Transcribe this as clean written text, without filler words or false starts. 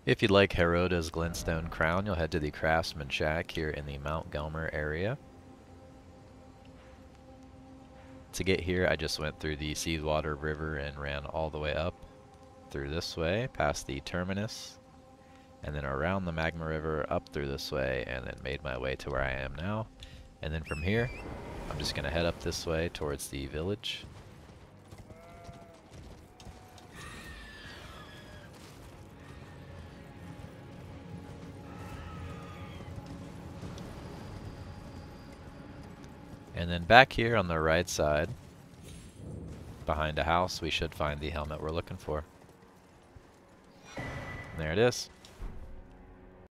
If you'd like Hierodas Glintstone crown, you'll head to the Craftsman Shack here in the Mount Gelmer area. To get here, I just went through the Seawater River and ran all the way up through this way, past the terminus, and then around the Magma River, up through this way, and then made my way to where I am now. And then from here, I'm just going to head up this way towards the village. And then back here on the right side, behind a house, we should find the helmet we're looking for. And there it is.